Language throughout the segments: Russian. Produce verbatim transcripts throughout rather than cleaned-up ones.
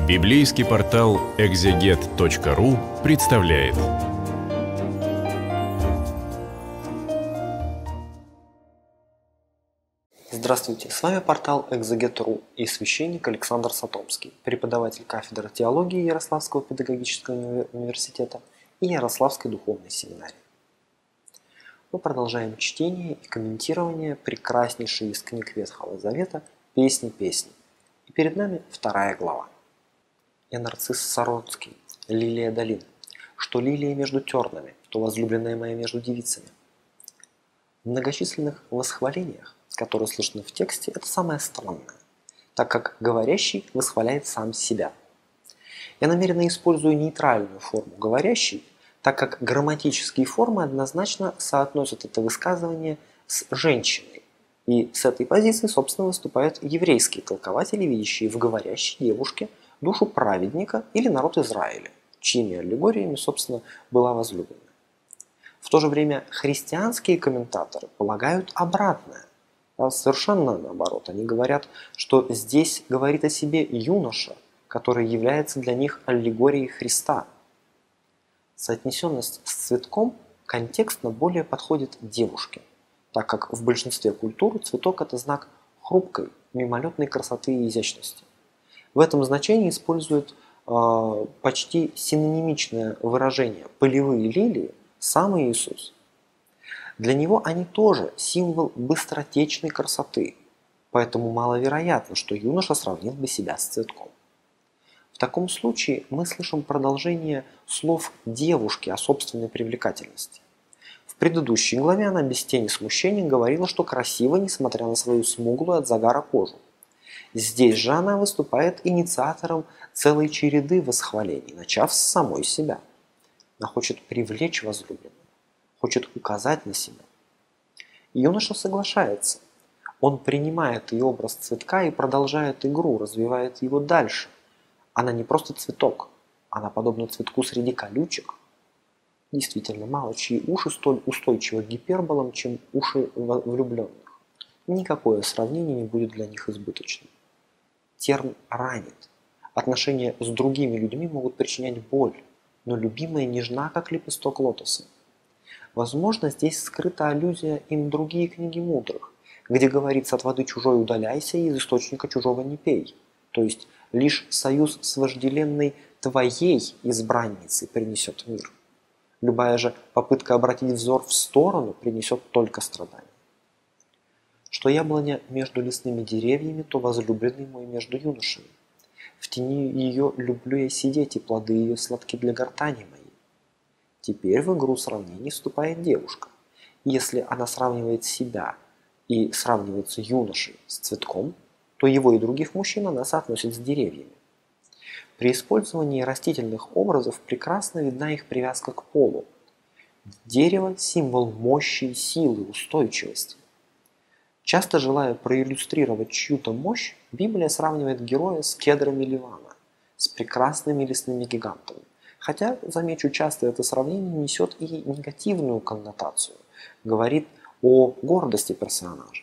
Библейский портал экзегет точка ру представляет. Здравствуйте, с вами портал экзегет точка ру и священник Александр Сатомский, преподаватель кафедры теологии Ярославского педагогического университета и Ярославской духовной семинарии. Мы продолжаем чтение и комментирование прекраснейшей из книг Ветхого Завета «Песни песни». И перед нами вторая глава. «Я нарцисс Саронский, лилия долины, что лилия между тернами, то возлюбленная моя между девицами». В многочисленных восхвалениях, которые слышны в тексте, это самое странное, так как говорящий восхваляет сам себя. Я намеренно использую нейтральную форму «говорящий», так как грамматические формы однозначно соотносят это высказывание с женщиной. И с этой позиции, собственно, выступают еврейские толкователи, видящие в говорящей девушке душу праведника или народ Израиля, чьими аллегориями, собственно, была возлюблена. В то же время христианские комментаторы полагают обратное. А совершенно наоборот. Они говорят, что здесь говорит о себе юноша, который является для них аллегорией Христа. Соотнесенность с цветком контекстно более подходит девушке, так как в большинстве культур цветок – это знак хрупкой, мимолетной красоты и изящности. В этом значении используют э, почти синонимичное выражение «полевые лилии» сам Иисус. Для него они тоже символ быстротечной красоты, поэтому маловероятно, что юноша сравнил бы себя с цветком. В таком случае мы слышим продолжение слов девушки о собственной привлекательности. В предыдущей главе она без тени смущения говорила, что красива, несмотря на свою смуглую от загара кожу. Здесь же она выступает инициатором целой череды восхвалений, начав с самой себя. Она хочет привлечь возлюбленного, хочет указать на себя. Юноша соглашается. Он принимает ее образ цветка и продолжает игру, развивает его дальше. Она не просто цветок, она подобна цветку среди колючек. Действительно, мало чьи уши столь устойчивы к гиперболам, чем уши влюбленных. Никакое сравнение не будет для них избыточным. Терн ранит. Отношения с другими людьми могут причинять боль, но любимая нежна, как лепесток лотоса. Возможно, здесь скрыта аллюзия и на другие книги мудрых, где говорится: «От воды чужой удаляйся и из источника чужого не пей». То есть лишь союз с вожделенной твоей избранницей принесет мир. Любая же попытка обратить взор в сторону принесет только страдания. Что яблоня между лесными деревьями, то возлюбленный мой между юношами. В тени ее люблю я сидеть, и плоды ее сладки для гортани моей. Теперь в игру сравнений вступает девушка. Если она сравнивает себя и сравнивается юношей с цветком, то его и других мужчин она соотносит с деревьями. При использовании растительных образов прекрасно видна их привязка к полу. Дерево – символ мощи, силы, устойчивости. Часто, желая проиллюстрировать чью-то мощь, Библия сравнивает героя с кедрами Ливана, с прекрасными лесными гигантами. Хотя, замечу, часто это сравнение несет и негативную коннотацию, говорит о гордости персонажа.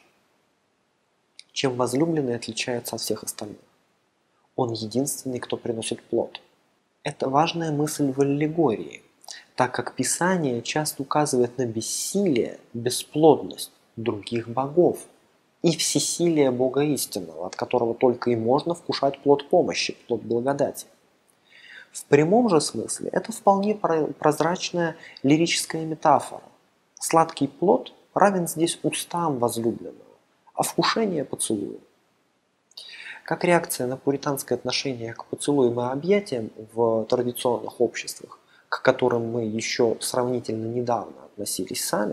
Чем возлюбленный отличается от всех остальных? Он единственный, кто приносит плод. Это важная мысль в аллегории, так как Писание часто указывает на бессилие, бесплодность других богов и всесилие Бога истинного, от которого только и можно вкушать плод помощи, плод благодати. В прямом же смысле это вполне прозрачная лирическая метафора. Сладкий плод равен здесь устам возлюбленного, а вкушение поцелуя. Как реакция на пуританское отношение к поцелуям и объятиям в традиционных обществах, к которым мы еще сравнительно недавно относились сами,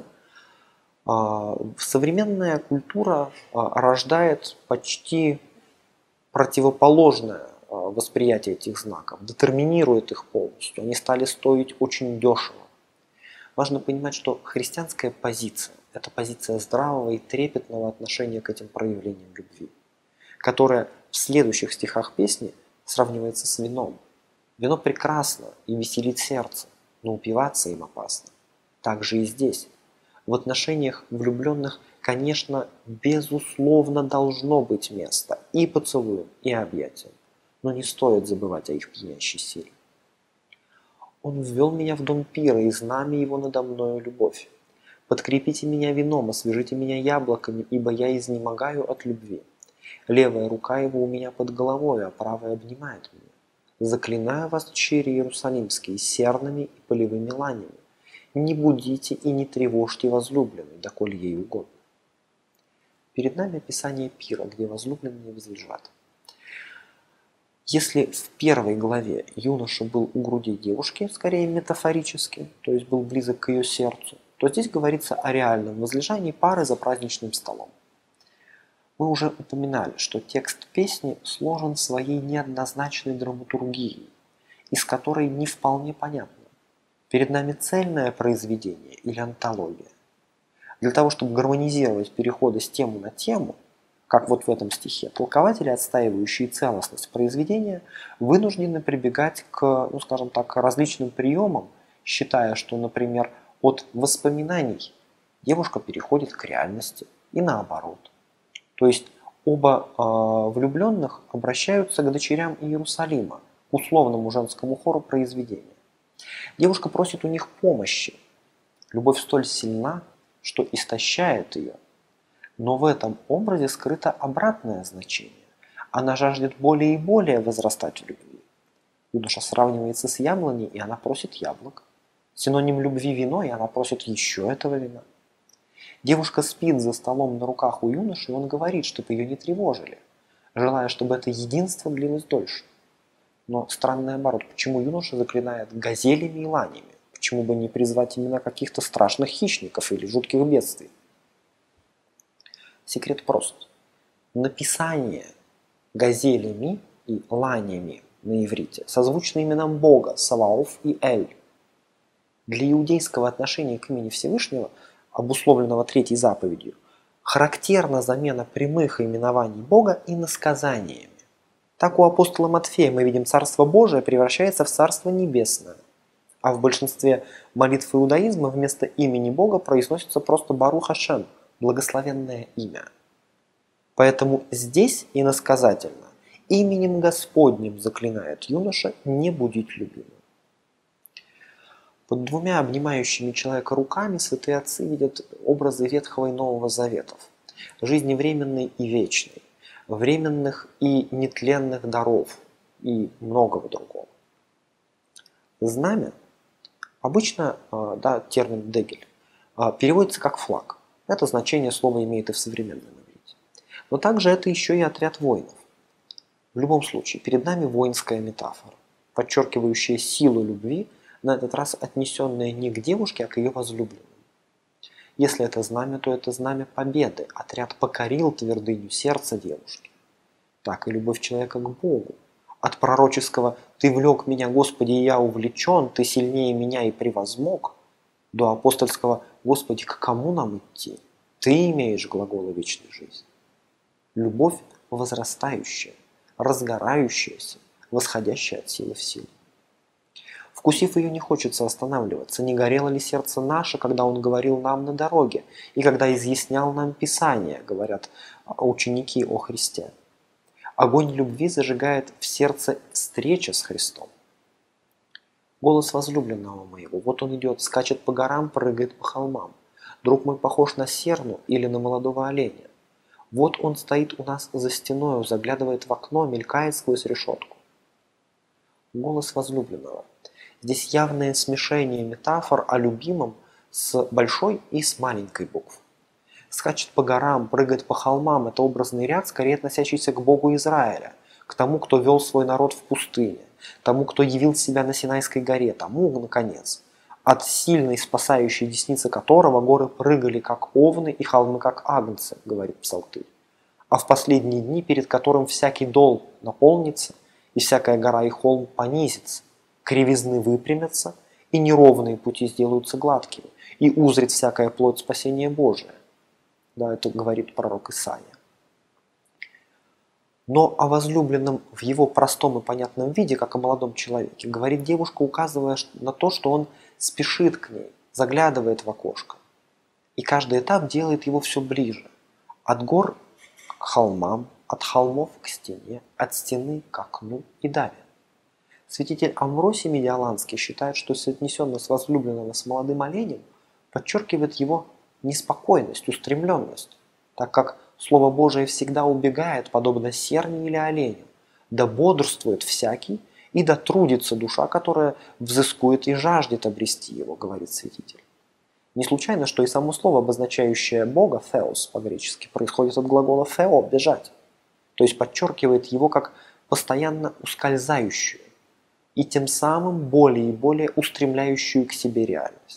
современная культура рождает почти противоположное восприятие этих знаков, детерминирует их полностью. Они стали стоить очень дешево. Важно понимать, что христианская позиция – это позиция здравого и трепетного отношения к этим проявлениям любви, которая в следующих стихах песни сравнивается с вином. Вино прекрасно и веселит сердце, но упиваться им опасно. Так же и здесь. В отношениях влюбленных, конечно, безусловно должно быть место и поцелуям, и объятиям. но не стоит забывать о их пьянящей силе. Он ввел меня в дом пира, и знамя его надо мною любовь. Подкрепите меня вином, освежите меня яблоками, ибо я изнемогаю от любви. Левая рука его у меня под головой, а правая обнимает меня. Заклинаю вас, чири иерусалимские, серными и полевыми ланями. Не будите и не тревожьте возлюбленную, доколе ей угодно. Перед нами описание пира, где возлюбленные возлежат. Если в первой главе юноша был у груди девушки, скорее метафорически, то есть был близок к ее сердцу, то здесь говорится о реальном возлежании пары за праздничным столом. Мы уже упоминали, что текст песни сложен своей неоднозначной драматургией, из которой не вполне понятно, перед нами цельное произведение или антология. Для того, чтобы гармонизировать переходы с темы на тему, как вот в этом стихе, толкователи, отстаивающие целостность произведения, вынуждены прибегать к, ну скажем так, различным приемам, считая, что, например, от воспоминаний девушка переходит к реальности и наоборот. То есть оба э, влюбленных обращаются к дочерям Иерусалима, к условному женскому хору произведения. Девушка просит у них помощи. Любовь столь сильна, что истощает ее. Но в этом образе скрыто обратное значение. Она жаждет более и более возрастать в любви. Юноша сравнивается с яблоней, и она просит яблок. Синоним любви вино, и она просит еще этого вина. Девушка спит за столом на руках у юноши, и он говорит, чтобы ее не тревожили, желая, чтобы это единство длилось дольше. Но странный оборот, почему юноша заклинает газелями и ланями? Почему бы не призвать именно каких-то страшных хищников или жутких бедствий? Секрет прост. Написание газелями и ланями на иврите созвучно именам Бога, Саваоф и Эль. Для иудейского отношения к имени Всевышнего, обусловленного третьей заповедью, характерна замена прямых именований Бога иносказаниями. Так у апостола Матфея мы видим Царство Божие превращается в Царство Небесное, а в большинстве молитв иудаизма вместо имени Бога произносится просто Барух Ашем, благословенное имя. Поэтому здесь иносказательно именем Господним заклинает юноша не будить любимым. Под двумя обнимающими человека руками святые отцы видят образы Ветхого и Нового Заветов, жизни временной и вечной, временных и нетленных даров и многого другого. Знамя, обычно да, термин «дегель», переводится как «флаг». Это значение слова имеет и в современном иврите. Но также это еще и отряд воинов. В любом случае, перед нами воинская метафора, подчеркивающая силу любви, на этот раз отнесенная не к девушке, а к ее возлюбленному. Если это знамя, то это знамя победы. Отряд покорил твердыню сердца девушки. Так и любовь человека к Богу. От пророческого «Ты влек меня, Господи, и я увлечен, Ты сильнее меня и превозмог» до апостольского «Господи, к кому нам идти? Ты имеешь глаголы вечной жизни». Любовь возрастающая, разгорающаяся, восходящая от силы в силу. Вкусив ее, не хочется останавливаться. Не горело ли сердце наше, когда Он говорил нам на дороге, и когда изъяснял нам Писание, говорят ученики о Христе. Огонь любви зажигает в сердце встреча с Христом. Голос возлюбленного моего, вот он идет, скачет по горам, прыгает по холмам. Друг мой похож на серну или на молодого оленя. Вот он стоит у нас за стеною, заглядывает в окно, мелькает сквозь решетку. Голос возлюбленного. Здесь явное смешение метафор о любимом с большой и с маленькой букв. Скачет по горам, прыгает по холмам – это образный ряд, скорее относящийся к Богу Израиля, к тому, кто вел свой народ в пустыне, тому, кто явил себя на Синайской горе, тому, наконец, от сильной спасающей десницы которого горы прыгали, как овны, и холмы, как агнцы, говорит Псалтырь, а в последние дни, перед которым всякий дол наполнится, и всякая гора и холм понизится, кривизны выпрямятся, и неровные пути сделаются гладкими, и узрит всякая плоть спасения Божия. Да, это говорит пророк Исаия. Но о возлюбленном в его простом и понятном виде, как о молодом человеке, говорит девушка, указывая на то, что он спешит к ней, заглядывает в окошко. И каждый этап делает его все ближе. От гор к холмам, от холмов к стене, от стены к окну и далее. Святитель Амвросий Медиаланский считает, что соотнесенность возлюбленного с молодым оленем подчеркивает его неспокойность, устремленность, так как Слово Божие всегда убегает, подобно серне или оленю, да бодрствует всякий, и да трудится душа, которая взыскует и жаждет обрести его, говорит святитель. Не случайно, что и само слово, обозначающее Бога, «theos» по-гречески, происходит от глагола «theo» – «бежать», то есть подчеркивает его как постоянно ускользающую и тем самым более и более устремляющую к себе реальность.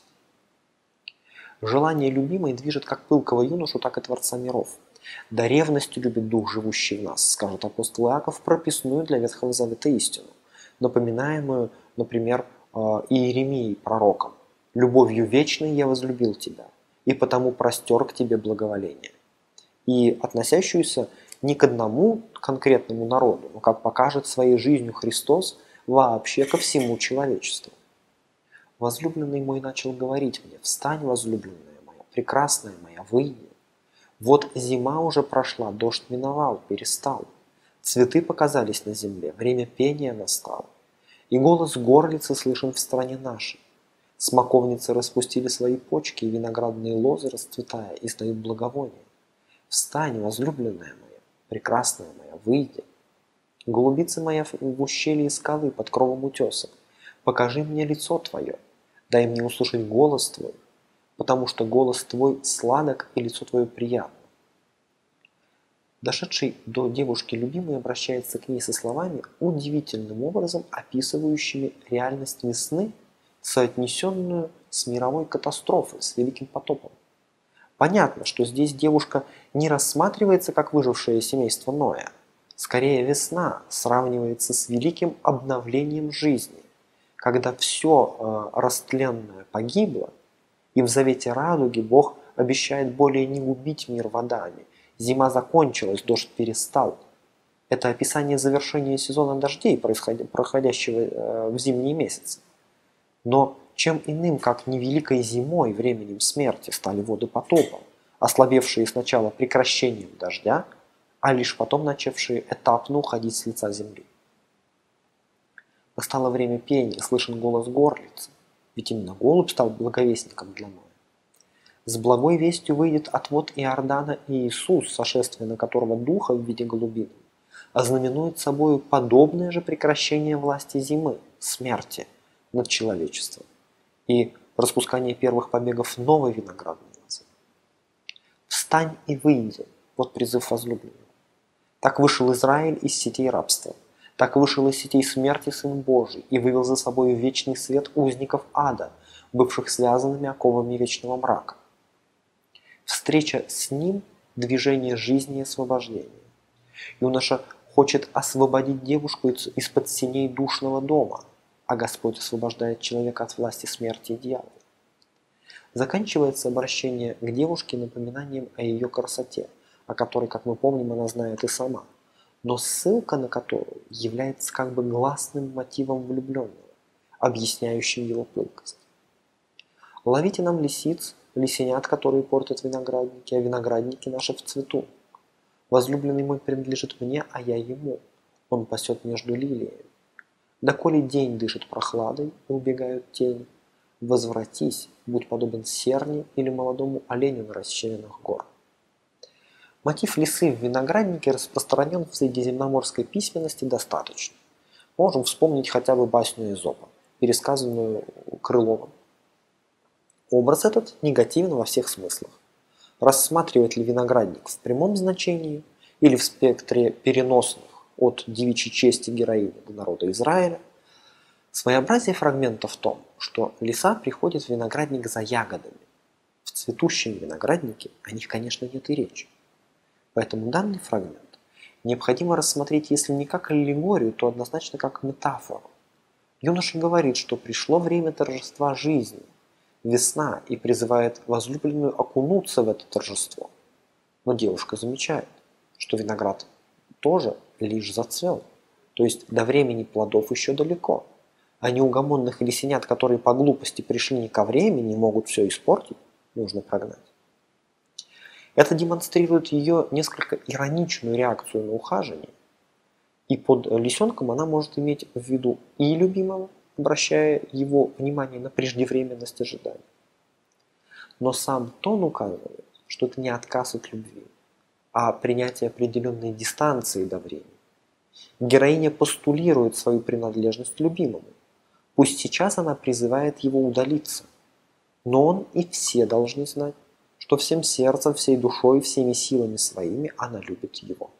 Желание любимой движет как пылкого юношу, так и Творца миров. Да ревностью любит Дух, живущий в нас, скажет апостол Иаков, прописную для Ветхого Завета истину, напоминаемую, например, Иеремией пророком. «Любовью вечной я возлюбил тебя, и потому простер к тебе благоволение». И относящуюся не к одному конкретному народу, но, как покажет своей жизнью Христос, вообще ко всему человечеству. Возлюбленный мой начал говорить мне: «Встань, возлюбленная моя, прекрасная моя, выйди. Вот зима уже прошла, дождь миновал, перестал. Цветы показались на земле, время пения настало. И голос горлицы слышен в стране нашей. Смоковницы распустили свои почки, и виноградные лозы, расцветая, издают благовоние. Встань, возлюбленная моя, прекрасная моя, выйди. Голубица моя в ущелье скалы под кровом утеса, покажи мне лицо твое, дай мне услышать голос твой, потому что голос твой сладок и лицо твое приятно». Дошедший до девушки любимый обращается к ней со словами, удивительным образом описывающими реальность весны, соотнесенную с мировой катастрофой, с Великим потопом. Понятно, что здесь девушка не рассматривается как выжившее семейство Ноя. Скорее, весна сравнивается с великим обновлением жизни, когда все э, растленное погибло, и в завете радуги Бог обещает более не губить мир водами. Зима закончилась, дождь перестал. Это описание завершения сезона дождей, проходящего э, в зимние месяцы. Но чем иным, как не великой зимой, временем смерти, стали воды потопа, ослабевшие сначала прекращением дождя, а лишь потом начавшие этапно уходить с лица земли. Настало время пения, слышен голос горлицы, ведь именно голубь стал благовестником для Ноя. С благой вестью выйдет отвод Иордана и Иисус, сошествие на которого духа в виде голубины, ознаменует собой подобное же прекращение власти зимы, смерти над человечеством и распускание первых побегов новой виноградной лозы. «Встань и выйди», вот призыв возлюбленного. Так вышел Израиль из сетей рабства, так вышел из сетей смерти Сын Божий и вывел за собой вечный свет узников ада, бывших связанными оковами вечного мрака. Встреча с Ним – движение жизни и освобождения. Юноша хочет освободить девушку из-под сеней душного дома, а Господь освобождает человека от власти смерти и дьявола. Заканчивается обращение к девушке напоминанием о ее красоте, о которой, как мы помним, она знает и сама, но ссылка на которую является как бы гласным мотивом влюбленного, объясняющим его пылкость. «Ловите нам лисиц, лисенят, которые портят виноградники, а виноградники наши в цвету. Возлюбленный мой принадлежит мне, а я ему. Он пасет между лилиями. Доколе день дышит прохладой и убегают тени, возвратись, будь подобен серне или молодому оленю на расщелинах гор». Мотив лисы в винограднике распространен в средиземноморской письменности достаточно. Можем вспомнить хотя бы басню Эзопа, пересказанную Крыловым. Образ этот негативен во всех смыслах. Рассматривает ли виноградник в прямом значении или в спектре переносных от девичьей чести героини до народа Израиля, своеобразие фрагмента в том, что лиса приходит в виноградник за ягодами. В цветущем винограднике о них, конечно, нет и речи. Поэтому данный фрагмент необходимо рассмотреть, если не как аллегорию, то однозначно как метафору. Юноша говорит, что пришло время торжества жизни, весна, и призывает возлюбленную окунуться в это торжество. Но девушка замечает, что виноград тоже лишь зацвел, то есть до времени плодов еще далеко, а неугомонных лисенят, которые по глупости пришли не ко времени и могут все испортить, нужно прогнать. Это демонстрирует ее несколько ироничную реакцию на ухаживание, и под лисенком она может иметь в виду и любимого, обращая его внимание на преждевременность ожидания. Но сам тон указывает, что это не отказ от любви, а принятие определенной дистанции до времени. Героиня постулирует свою принадлежность любимому. Пусть сейчас она призывает его удалиться, но он и все должны знать, что всем сердцем, всей душой, всеми силами своими она любит его.